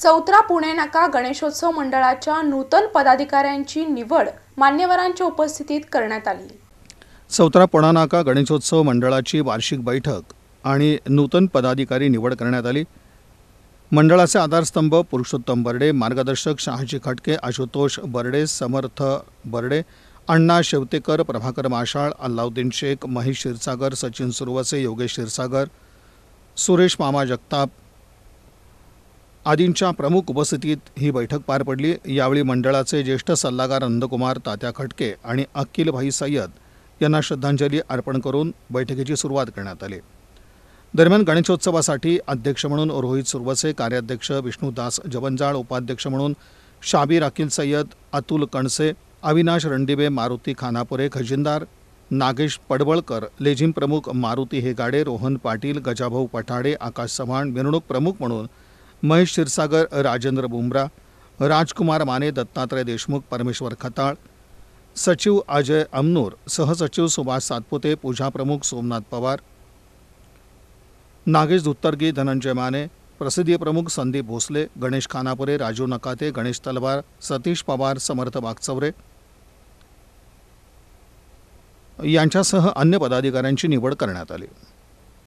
चौथरा पुणे नाका गणेशोत्सव मंडळाच्या नूतन पदाधिकाऱ्यांची निवड मान्यवरांच्या उपस्थितीत करण्यात आली। चौथरा पुणे नाका गणेशोत्सव मंडळाची वार्षिक बैठक आणि नूतन पदाधिकारी निवड करण्यात आली। मंडळाचे आधारस्तंभ पुरुषोत्तम बर्डे, मार्गदर्शक शहाजी खटके, आशुतोष बर्डे, समर्थ बर्डे, अण्णा शेवतेकर, प्रभाकर माशाळ, अल्लाउद्दीन शेख, महेश क्षीरसागर, सचिन सुरवसे, योगेश क्षीरसागर, सुरेश मामा जगताप आदींच्या प्रमुख उपस्थितीत ही बैठक पार पडली। यावेळी मंडळाचे ज्येष्ठ सल्लागार नंदकुमार तात्या खटके आणि अकील भाई सय्यद यांना श्रद्धांजली अर्पण करून बैठकीची सुरुवात करण्यात आली। दरम्यान गणेशोत्सवासाठी अध्यक्ष म्हणून रोहित सुरवसे, कार्याध्यक्ष विष्णुदास जवंजाळ, उपाध्यक्ष म्हणून शाबीर अकील सय्यद, अतुल कणसे, अविनाश रणदिवे, मारुती खानापुरे, खजिनदार नागेश पडवळकर, लेझिम प्रमुख मारुती हेगाडे, रोहन पाटील, गजाभाऊ पठाडे, आकाश चव्हाण, मिरवणूक प्रमुख म्हणून महेश क्षीरसागर, राजेंद्र बुमरा, राजकुमार माने, दत्तात्रय देशमुख, परमेश्वर खताळ, सचिव अजय अमनूर, सहसचिव सुभाष सातपुते, पूजा प्रमुख सोमनाथ पवार, नागेश धुत्तरगी, धनंजय माने, प्रसिद्धी प्रमुख संदीप भोसले, गणेश खानापुरे, राजू नकाते, गणेश तलवार, सतीश पवार, समर्थ वागचौरे यांच्यासह अन्य पदाधिकाऱ्यांची निवड करण्यात आली।